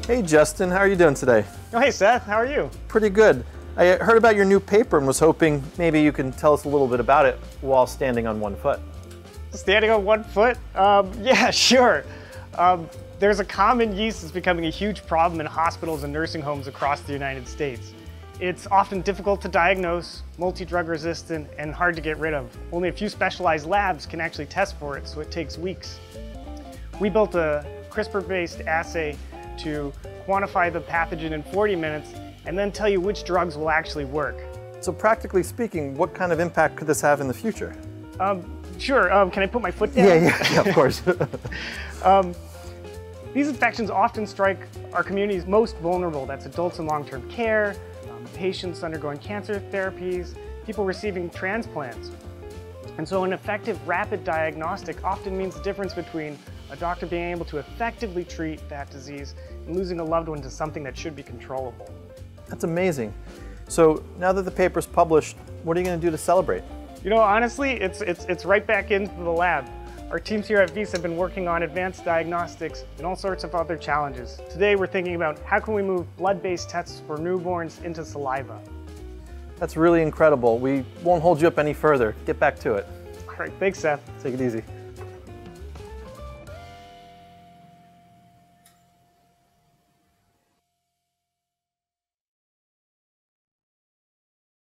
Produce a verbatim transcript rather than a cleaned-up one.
Hey Justin, how are you doing today? Oh, hey Seth, how are you? Pretty good. I heard about your new paper and was hoping maybe you can tell us a little bit about it while standing on one foot. Standing on one foot? Um, yeah, sure. Um, there's a common yeast that's becoming a huge problem in hospitals and nursing homes across the United States. It's often difficult to diagnose, multi-drug resistant, and hard to get rid of. Only a few specialized labs can actually test for it, so it takes weeks. We built a CRISPR-based assay to quantify the pathogen in forty minutes and then tell you which drugs will actually work. So practically speaking, what kind of impact could this have in the future? Um, sure, um, can I put my foot down? Yeah, yeah, yeah, of course. um, these infections often strike our community's most vulnerable. That's adults in long-term care, um, patients undergoing cancer therapies, people receiving transplants. And so an effective rapid diagnostic often means the difference between a doctor being able to effectively treat that disease and losing a loved one to something that should be controllable. That's amazing. So now that the paper's published, what are you going to do to celebrate? You know, honestly, it's, it's, it's right back into the lab. Our teams here at Wyss have been working on advanced diagnostics and all sorts of other challenges. Today we're thinking about how can we move blood-based tests for newborns into saliva. That's really incredible. We won't hold you up any further. Get back to it. All right, thanks Seth. Take it easy.